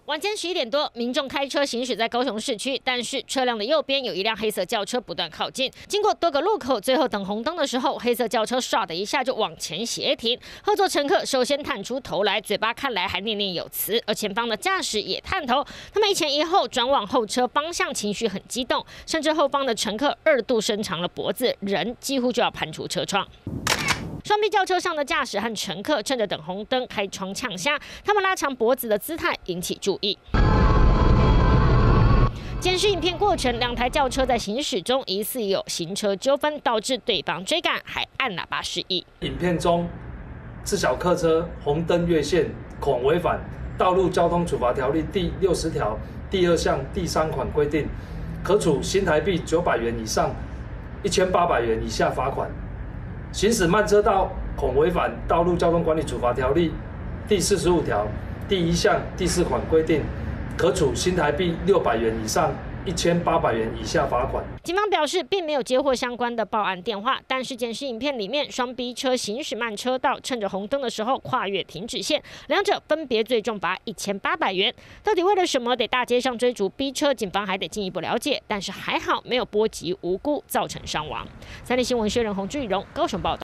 晚间11点多，民众开车行驶在高雄市区，但是车辆的右边有一辆黑色轿车不断靠近，经过多个路口，最后等红灯的时候，黑色轿车唰的一下就往前斜停，后座乘客首先探出头来，嘴巴看来还念念有词，而前方的驾驶也探头，他们一前一后转往后车方向，情绪很激动，甚至后方的乘客2度伸长了脖子，人几乎就要攀出车窗。 双 B 轿车上的驾驶和乘客趁着等红灯开窗呛虾，他们拉长脖子的姿态引起注意。监视影片过程，两台轿车在行驶中疑似有行车纠纷，导致对方追赶，还按喇叭示意。 影片中，自小客车红灯越线，恐违反《道路交通处罚条例》第60条第2项第3款规定，可处新台币900元以上1800元以下罚款。 行驶慢车道恐违反《道路交通管理处罚条例》第45条第1项第4款规定，可处新台币600元以上1800元以下罚款。 警方表示，并没有接获相关的报案电话，但是监视影片里面，双 B 车行驶慢车道，趁着红灯的时候跨越停止线，两者分别最重罚1800元。到底为了什么得大街上追逐 B 车？警方还得进一步了解，但是还好没有波及无辜，造成伤亡。3立新闻薛仁宏、朱以荣高雄报道。